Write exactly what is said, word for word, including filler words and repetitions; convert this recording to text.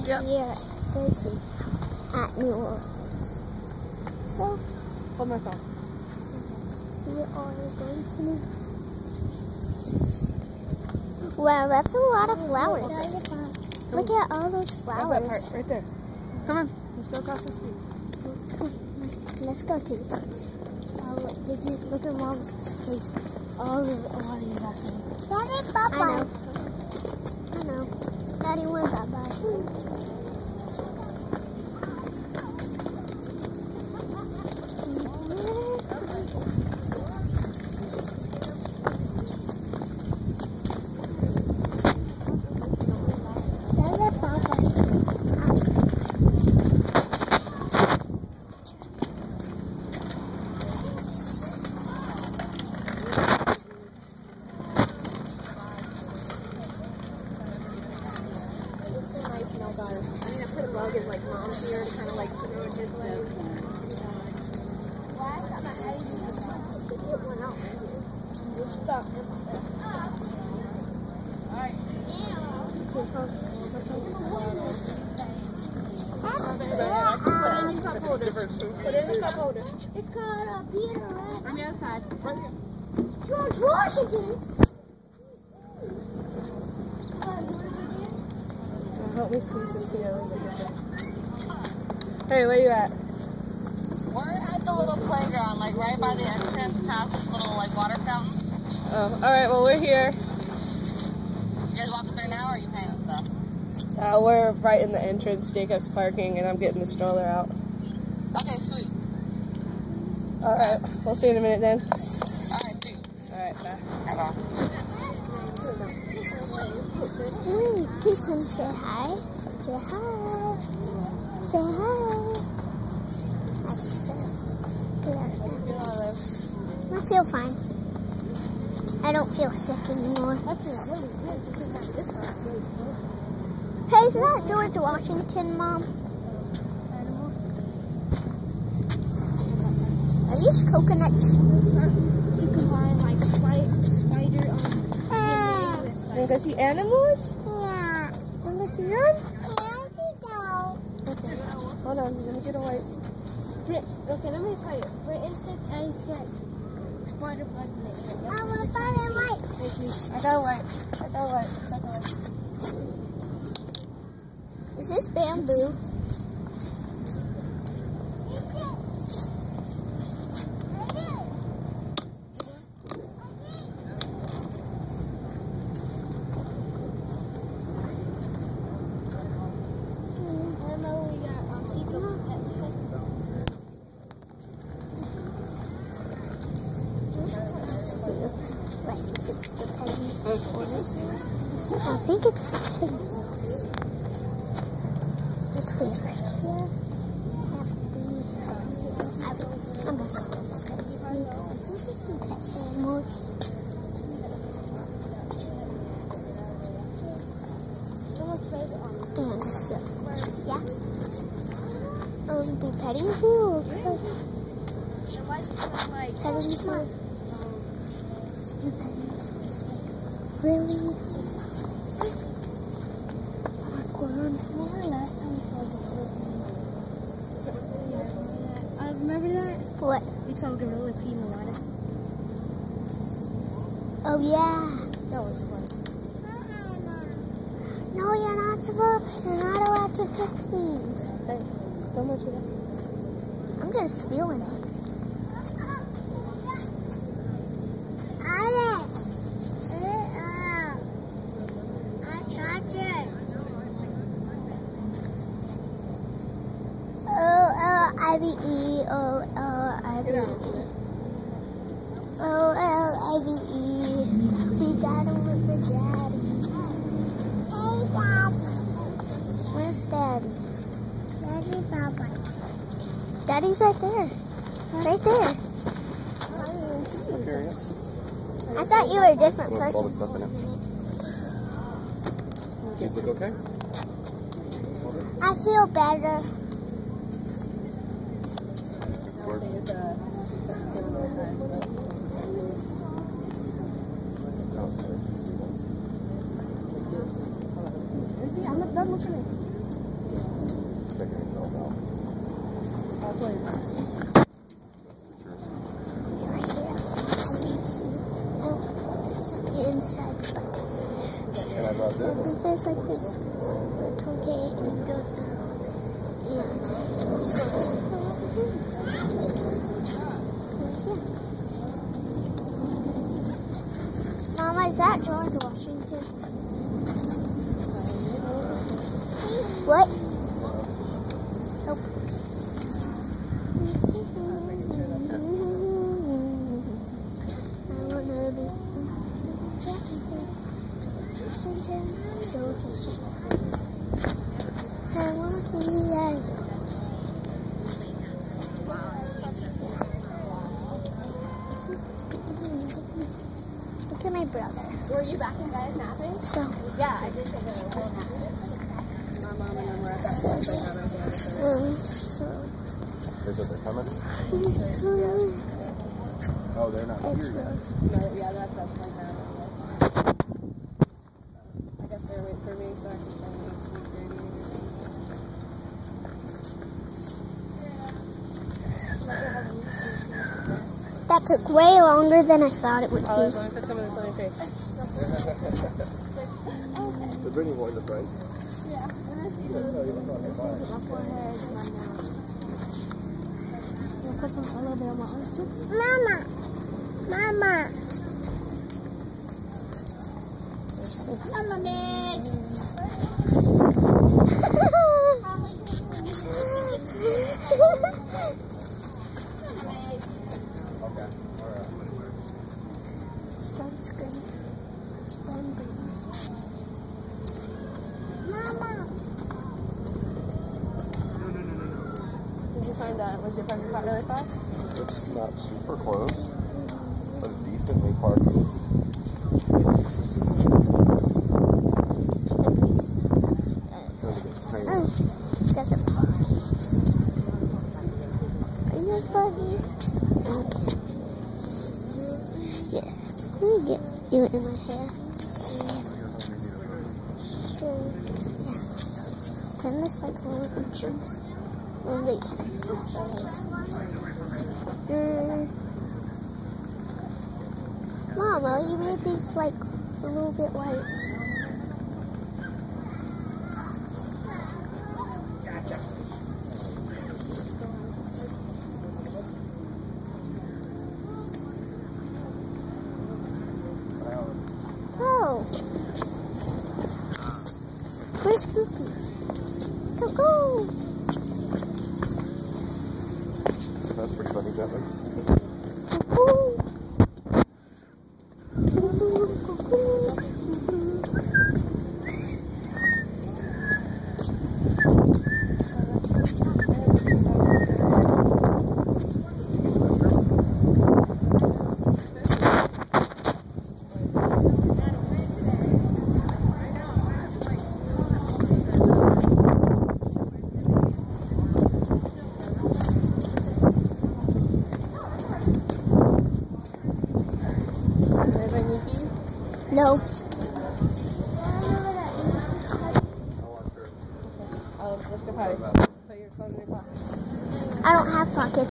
yep. here busy at New Orleans. So, Hold my phone. we are going to New Wow, that's a lot of flowers. Look at all those flowers. That part right there. Come on, let's go across the street. Let's go to the parks. Oh, did you look at Mom's case? All of the water you got there. Daddy, bye-bye. I know. I know. Daddy went bye-bye. Is like mom's here to kind of like keep her his leg. Last time I had you one out. You're stuck. Alright. Put it in the cup holder. It's called a Peter Red. On the other side. Right here. George Washington. Help me squeeze this together. Hey, where you at? We're at the little playground, like right by the entrance, past this little like water fountain. Oh, all right. Well, we're here. You guys walking there now, or are you paying and stuff? Uh, we're right in the entrance. Jacob's parking, and I'm getting the stroller out. Okay, sweet. All right. We'll see you in a minute then. All right, sweet. All right. Bye. Bye. Mm, please want to say hi. Say hi. Say hi. I feel fine. I don't feel sick anymore. Hey, is that George Washington, Mom? Are these coconuts? You can buy like spider, spider um, Uh, You go see animals? yeah. Want to see them? Here we go. Okay. Hold on. Let me get a wipe. For, okay, let me tell you. For instance, I used to spider bug in the air. I want to find a light. Thank you. I got a wipe. I got a wipe. I got a wipe. Is this bamboo? I think it's pencils. Let's put it right here. I'm going to see because I think it's the pet animals. And so, yeah. Um, the petting zoo looks like petting zoo. Really? Uh, remember that? What? We saw a gorilla pee in the water. Oh yeah. That was fun. No, you're not supposed. You're not allowed to pick things. Hey, don't much of that. I'm just feeling it. I V E O L I V E O L I V E. We got him with the daddy. Hey, Dad. Where's Daddy? Daddy, Papa. Daddy's right there. Right there. I thought you were a different person. All the stuff in it. Does it look okay? I feel better. I'm not done looking at it. one. Right here. I can see. Oh, it's on the inside. Can I rub I this? think there's like this little gate and you go through. And Mama, is that George Washington? What? Nope. I wanna be I want to be like Look at my brother. Were you back in bed napping? So, Yeah, I did take a little nap. My mom and them were at that so, playground. um, so, Is it they're coming? Oh, they're not it's here yet. No, yeah, that's that playground. I guess they're waiting for me so I can try and eat some gravy or something. that took way longer than I thought it would Olive, be. let me put some of this on your face. They're bringing one in the front. Yeah. That's how you look on the fire. My forehead, my mouth. I'll put some a little bit on my arms too. Mama! Mama! Mama, Nick. Okay. Alright. Sunscreen. Sunburn. Mama! Did you find that? Was your friend caught really fast? It's not super close, but it's decently parking. Oh, that's a puppy. Are you this puppy? Okay. Yeah. Let me get you in my hair. So, yeah. Then this like little entrance. Oh, wait. Mm. Mama, you made these like a little bit white. Oh. Where's Goofy? Go, go. That's pretty funny, Jeffy. Go, go. No. Oh, let's go potty. Put your phone in your pocket. I don't have pockets.